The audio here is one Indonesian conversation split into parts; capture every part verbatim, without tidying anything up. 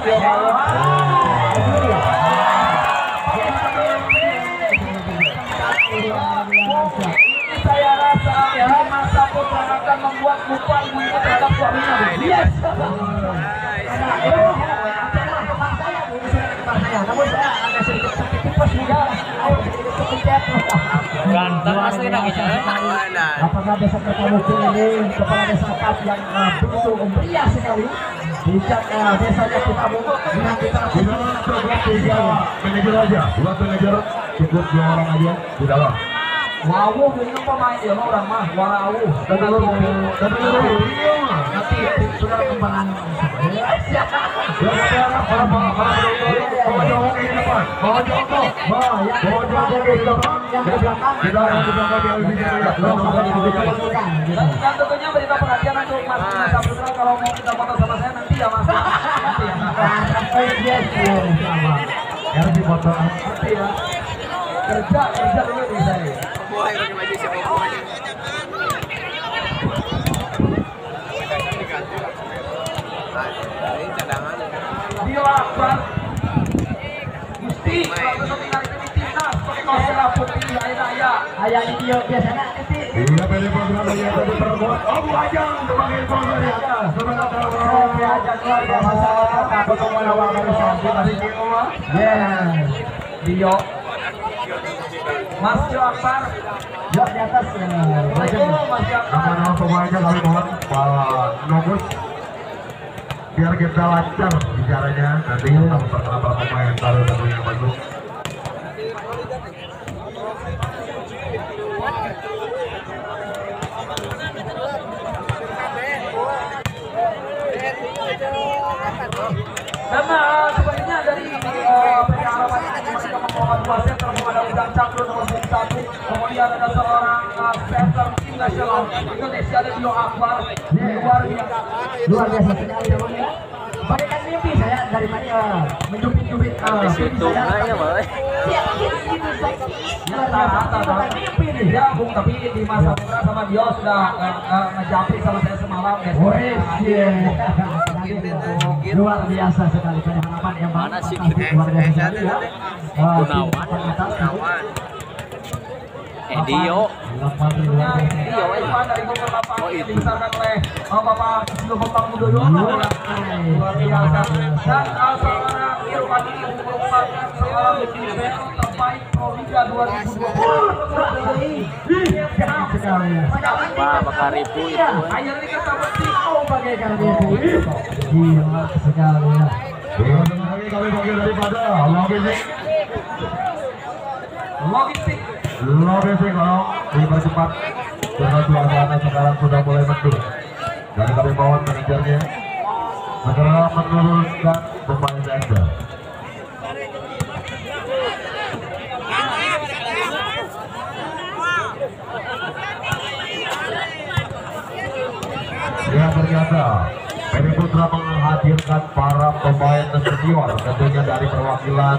Saya rasa ya masa putra akan membuat lupa ibu terhadap suaminya. Yes. Namun saya ada sedikit tipes juga. Ganteng asli lagi jalan. Apakah desa Kertamukti ini kepala desa Kap yang begitu meriah sekali bisa desanya kita dengan kita manajer aja, buat manajer cukup dua orang aja di dalam. Wow, ini pemain ya orang mah wow. Dan lalu dan lalu nanti sudah kembangan. Dan tentunya berita perhatian untuk Mas Saputra kalau mau kita foto sama saya nanti ya Mas. Nanti ya. Ya di foto nanti ya. Kerja kerja dulu di saya. Boleh pakai baju siapa boleh. Ini cadangan. Bila Akbar Gusti kalau tinggal di timnas Persela Putih Air Raya ayah video biasanya nanti iya P D program yang tadi perbuat oh Bu Ajang sebagai program ya sebenarnya Bu Ajang luar biasa apa kemana warga Santi masih di rumah ya Dio Mas Jo Akbar Jo di atas Assalamualaikum Mas Jo Akbar nama pemainnya kami mohon Pak Nogus biar kita lancar bicaranya nanti kita memperkenalkan pemain baru tentunya masuk. Karena sebenarnya dari uh, P D Harapan ini mereka membawa dua center, ada Ujang Cakro nomor satu, kemudian ada seorang uh, center tim nasional Indonesia ada Dio Akbar, luar biasa, luar biasa sekali namanya. Bagaikan mimpi saya dari mana menjubit-jubit uh, Situng aja boleh. mimpi nih ya Bung, tapi di masa putra sama Dio sudah ngejapri sama saya semalam ya. Luar biasa sekali P D Harapan yang Mana sih luar biasa sekali ya. Gunawan. Gunawan. Eh Dio. Dio dari Bogor Bapak dibesarkan oleh Bapak Susilo Bambang Yudhoyono. Luar biasa. Dan seorang Irfan ini merupakan seorang libero terbaik Proliga dua ribu dua puluh. Wah, bakal ribu itu. Ayo ini kita bertiko bagaikan ribu. Gila sekali ya. Lagi kami panggil daripada logistik. Logistik. Logistik kalau dipercepat karena suasana sekarang sudah mulai mendung. Dan kami mohon manajernya segera menurunkan pemain Anda. Ya ternyata P D Putra menghadirkan para pemain senior tentunya dari perwakilan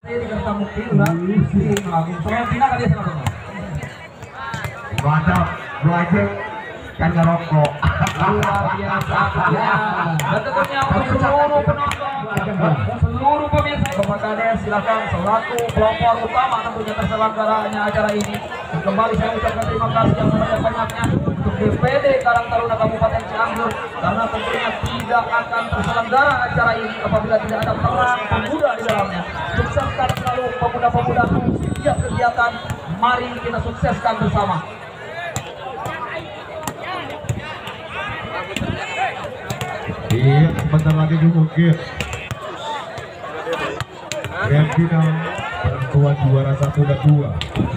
mantap belajar kan ngerokok Luar biasa ya. Dan tentunya untuk seluruh penonton, seluruh pemirsa kepada silakan selaku pelopor utama tentunya terselenggaranya acara ini. Dan kembali saya ucapkan terima kasih yang sebanyak-banyaknya untuk D P D Karang Taruna Kabupaten Cianjur karena tentunya tidak akan terselenggara acara ini apabila tidak ada peran pemuda di dalamnya. Sukseskan selalu pemuda-pemuda setiap kegiatan. Mari kita sukseskan bersama. Iya, sebentar lagi mungkin grand final penentuan juara satu dan dua,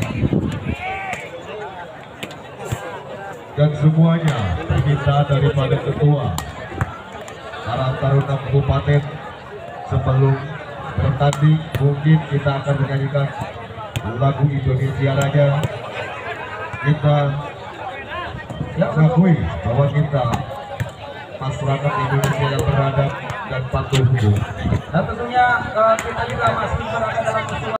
dan semuanya diminta daripada ketua Karang Taruna Kabupaten sebelum bertanding mungkin kita akan menyanyikan lagu Indonesia Raya. Kita mengakui bahwa kita masyarakat Indonesia yang beradab dan patuh hukum. Dan tentunya uh, kita juga masih berada dalam